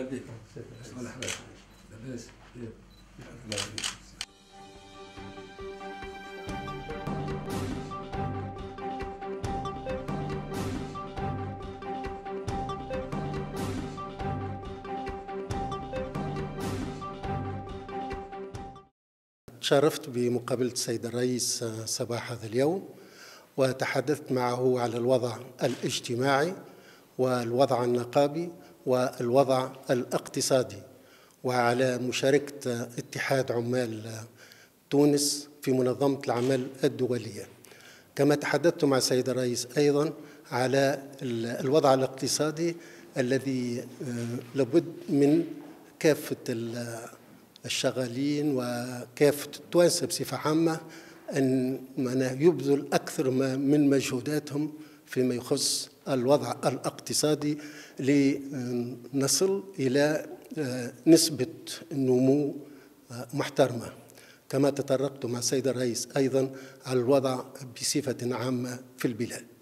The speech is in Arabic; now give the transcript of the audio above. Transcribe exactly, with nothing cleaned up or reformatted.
بكم. الله يحفظك. لاباس؟ الله يبارك. تشرفت بمقابلة السيد الرئيس صباح هذا اليوم، وتحدثت معه على الوضع الاجتماعي والوضع النقابي والوضع الاقتصادي، وعلى مشاركة اتحاد عمال تونس في منظمة الأعمال الدولية. كما تحدثت مع السيد الرئيس أيضا على الوضع الاقتصادي الذي لابد من كافة الشغالين وكافة التوانسة بصفة عامة أن يبذل أكثر من مجهوداتهم فيما يخص الوضع الاقتصادي لنصل إلى نسبة نمو محترمة. كما تطرقت مع السيد الرئيس أيضا على الوضع بصفة عامة في البلاد.